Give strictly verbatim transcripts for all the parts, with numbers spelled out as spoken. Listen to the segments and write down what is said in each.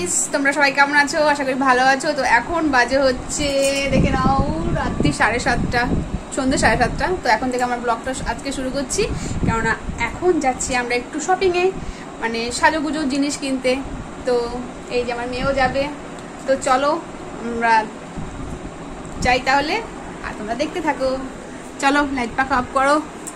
Guys, তোমরা সবাই কেমন আছো? আশা করি ভালো আছো। তো এখন বাজে হচ্ছে দেখে নাও রাত্রি সাড়ে সাতটা, সন্ধ্যে সাড়ে সাতটা। তো এখন থেকে আমরা ব্লগটা আজকে শুরু করছি, কেননা এখন যাচ্ছি আমরা একটু শপিংয়ে, মানে সাজুগুজো জিনিস কিনতে। তো এই যে আমার মেয়েও যাবে। তো চলো আমরা যাই তাহলে, আর তোমরা দেখতে থাকো। চলো লাইট পাখা অফ করো।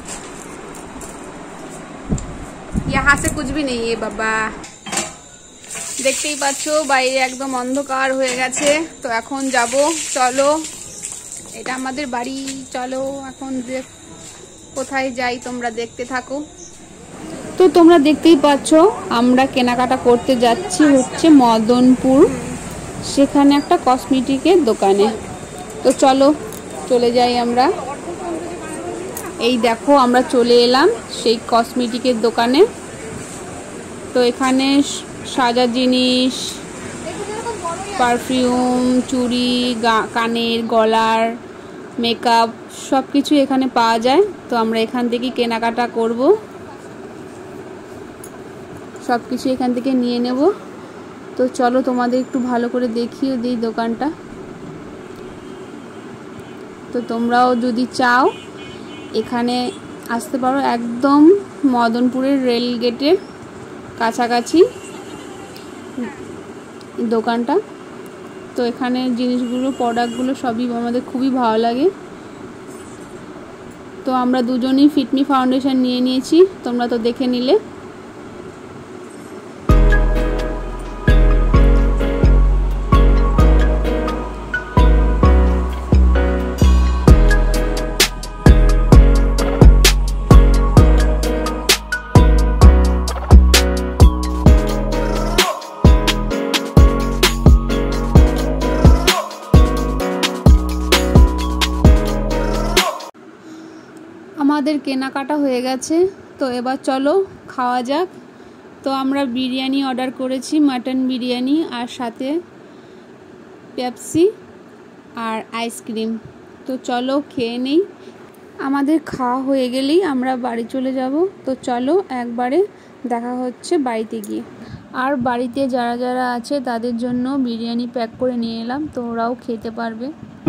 यहाँ से कुछ भी नहीं है बाबा। দেখতেই পাচ্ছ বাইরে একদম অন্ধকার হয়ে গেছে। তো এখন যাব, চলো এটা আমাদের বাড়ি। চলো এখন কোথায় যাই তোমরা দেখতে থাকো। তো তোমরা দেখতেই পাচ্ছ আমরা কেনাকাটা করতে যাচ্ছি হচ্ছে মদনপুর, সেখানে একটা কসমেটিকের দোকানে। তো চলো চলে যাই আমরা। এই দেখো আমরা চলে এলাম সেই কসমেটিকের দোকানে। তো এখানে সাজার জিনিস, পারফিউম, চুড়ি, কানের, গলার, মেকআপ সব কিছু এখানে পাওয়া যায়। তো আমরা এখান থেকে কেনাকাটা করব, সব কিছু এখান থেকে নিয়ে নেব। তো চলো তোমাদের একটু ভালো করে দেখিয়ে দিই দোকানটা। তো তোমরাও যদি চাও এখানে আসতে পারো, একদম মদনপুরের রেল গেটের কাছাকাছি দোকানটা। তো এখানে জিনিসগুলো, প্রোডাক্টগুলো সবই আমাদের খুবই ভালো লাগে। তো আমরা দুজনেই ফিটমি ফাউন্ডেশন নিয়ে নিয়েছি, তোমরা তো দেখে নিলে। আমাদের কেনাকাটা হয়ে গেছে, তো এবার চলো খাওয়া যাক। তো আমরা বিরিয়ানি অর্ডার করেছি, মাটন বিরিয়ানি, আর সাথে পেপসি আর আইসক্রিম। তো চলো খেয়ে নেই। আমাদের খাওয়া হয়ে গেলেই আমরা বাড়ি চলে যাব। তো চলো একবারে দেখা হচ্ছে বাড়িতে গিয়ে। আর বাড়িতে যারা যারা আছে তাদের জন্য বিরিয়ানি প্যাক করে নিয়ে এলাম, তো ওরাও খেতে পারবে।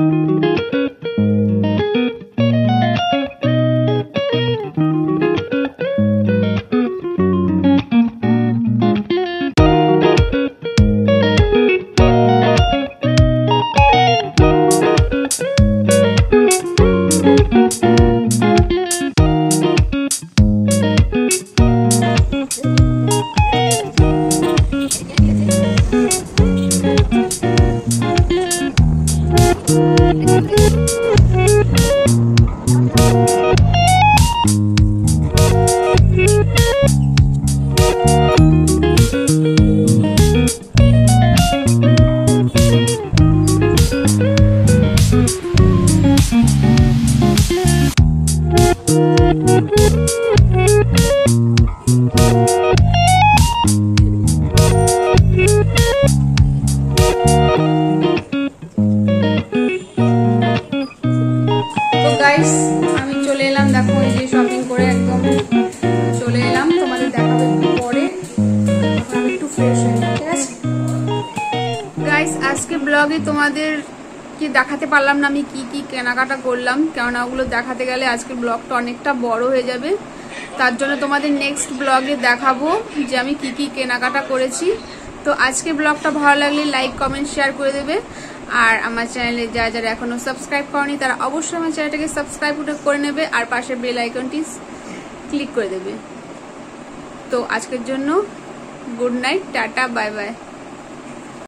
গাইস আমি চলে এলাম, দেখো এই যে শপিং করে একদম চলে এলাম। তোমাদের দেখাবো একটু পরে, এখন আমি একটু ফ্রেশ হই, ঠিক আছে গাইস। আজকে ব্লগে তোমাদের কি দেখাতে পারলাম না আমি কি কি কেনাকাটা করলাম, কেননা ওগুলো দেখাতে গেলে আজকের ব্লগটা অনেকটা বড় হয়ে যাবে। তার জন্য তোমাদের নেক্সট ব্লগে দেখাবো যে আমি কি কি কেনাকাটা করেছি। তো আজকে ব্লগটা ভালো লাগলে লাইক, কমেন্ট, শেয়ার করে দেবে। আর আমার চ্যানেলে যারা যারা এখনো সাবস্ক্রাইব করেনি তারা অবশ্যই আমার চ্যানেলটাকে সাবস্ক্রাইব করে নেবে, আর পাশের বেল আইকনটি ক্লিক করে দেবে। তো আজকের জন্য good night, tata, bye by.